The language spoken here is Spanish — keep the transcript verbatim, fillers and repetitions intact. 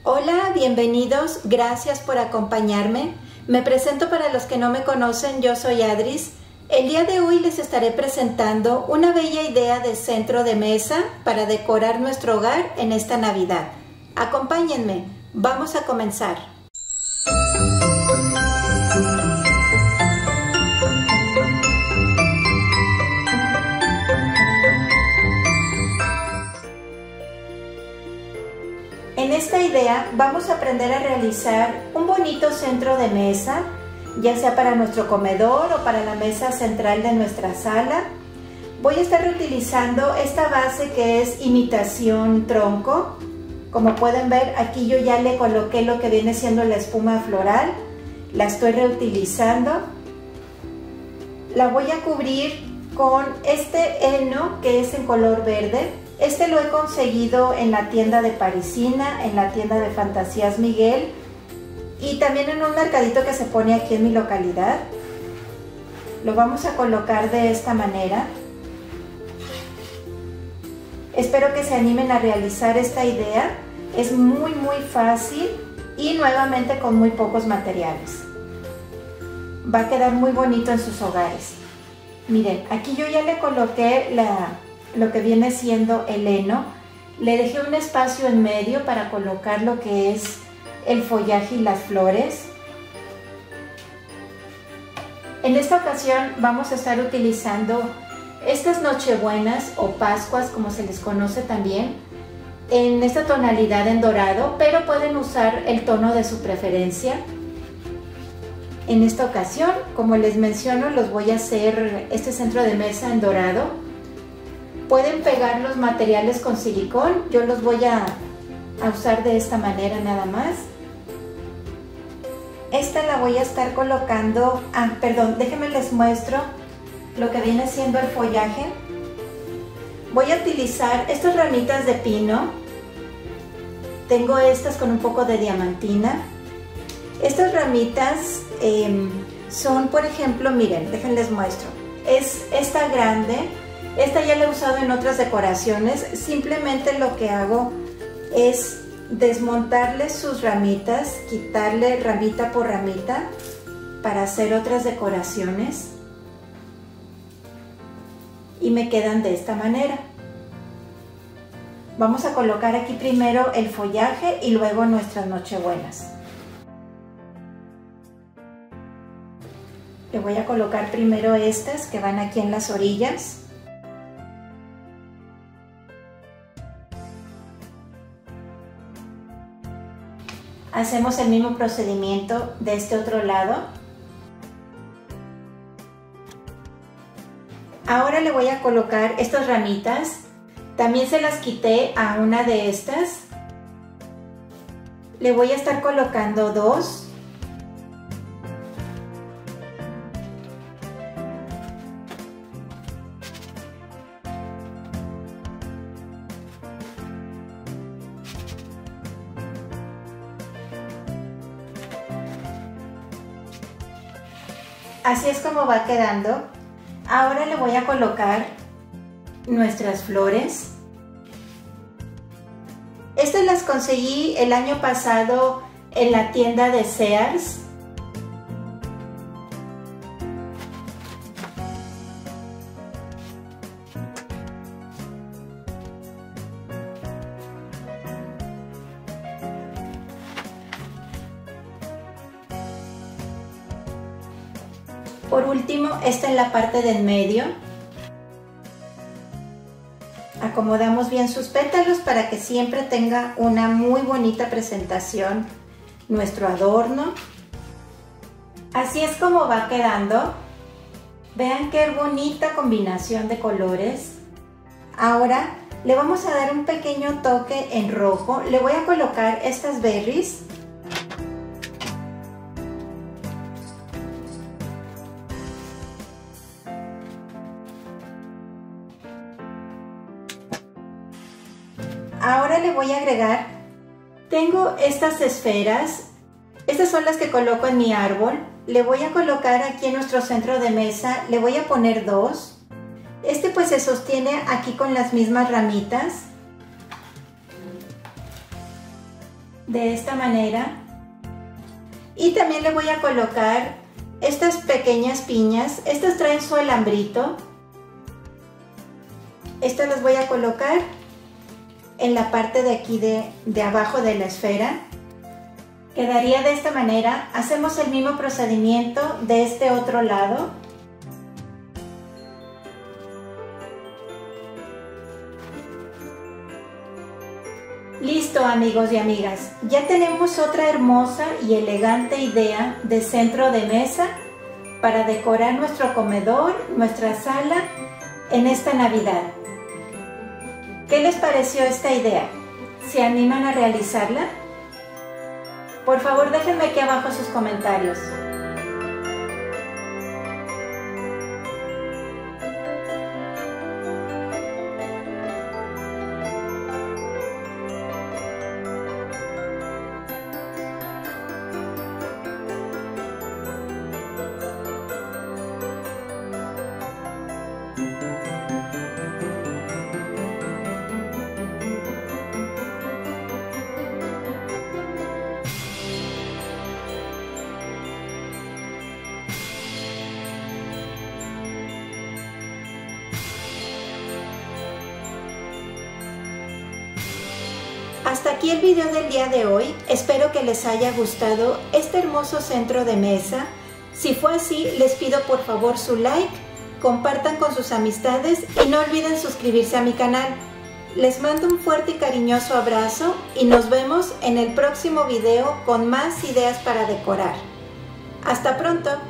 Hola, bienvenidos, gracias por acompañarme. Me presento para los que no me conocen, yo soy Adris. El día de hoy les estaré presentando una bella idea de centro de mesa para decorar nuestro hogar en esta Navidad. Acompáñenme, vamos a comenzar. En esta idea vamos a aprender a realizar un bonito centro de mesa, ya sea para nuestro comedor o para la mesa central de nuestra sala. Voy a estar reutilizando esta base que es imitación tronco. Como pueden ver, aquí yo ya le coloqué lo que viene siendo la espuma floral. La estoy reutilizando. La voy a cubrir con este heno que es en color verde. Este lo he conseguido en la tienda de Parisina, en la tienda de Fantasías Miguel y también en un mercadito que se pone aquí en mi localidad. Lo vamos a colocar de esta manera. Espero que se animen a realizar esta idea. Es muy muy fácil y nuevamente con muy pocos materiales. Va a quedar muy bonito en sus hogares. Miren, aquí yo ya le coloqué la... lo que viene siendo el heno. Le dejé un espacio en medio para colocar lo que es el follaje y las flores. En esta ocasión vamos a estar utilizando estas nochebuenas o pascuas, como se les conoce también, en esta tonalidad en dorado, pero pueden usar el tono de su preferencia. En esta ocasión, como les menciono, los voy a hacer este centro de mesa en dorado. Pueden pegar los materiales con silicón, yo los voy a, a usar de esta manera nada más. Esta la voy a estar colocando, ah, perdón, déjenme les muestro lo que viene siendo el follaje. Voy a utilizar estas ramitas de pino, tengo estas con un poco de diamantina. Estas ramitas eh, son, por ejemplo, miren, déjenles muestro, es esta grande. Esta ya la he usado en otras decoraciones, simplemente lo que hago es desmontarle sus ramitas, quitarle ramita por ramita para hacer otras decoraciones y me quedan de esta manera. Vamos a colocar aquí primero el follaje y luego nuestras nochebuenas. Le voy a colocar primero estas que van aquí en las orillas. Hacemos el mismo procedimiento de este otro lado. Ahora le voy a colocar estas ramitas. También se las quité a una de estas. Le voy a estar colocando dos. Así es como va quedando. Ahora le voy a colocar nuestras flores. Estas las conseguí el año pasado en la tienda de Sears. Por último, esta en la parte del medio. Acomodamos bien sus pétalos para que siempre tenga una muy bonita presentación nuestro adorno. Así es como va quedando. Vean qué bonita combinación de colores. Ahora le vamos a dar un pequeño toque en rojo. Le voy a colocar estas berries. Ahora le voy a agregar, tengo estas esferas, estas son las que coloco en mi árbol. Le voy a colocar aquí en nuestro centro de mesa, le voy a poner dos. Este pues se sostiene aquí con las mismas ramitas. de esta manera. Y también le voy a colocar estas pequeñas piñas. Estas traen su alambrito. Estas las voy a colocar en la parte de aquí de, de abajo de la esfera. Quedaría de esta manera. Hacemos el mismo procedimiento de este otro lado. Listo, amigos y amigas, ya tenemos otra hermosa y elegante idea de centro de mesa para decorar nuestro comedor, nuestra sala en esta Navidad. ¿Qué les pareció esta idea? ¿Se animan a realizarla? Por favor, déjenme aquí abajo sus comentarios. Hasta aquí el video del día de hoy. Espero que les haya gustado este hermoso centro de mesa. Si fue así, les pido por favor su like, compartan con sus amistades y no olviden suscribirse a mi canal. Les mando un fuerte y cariñoso abrazo y nos vemos en el próximo video con más ideas para decorar. ¡Hasta pronto!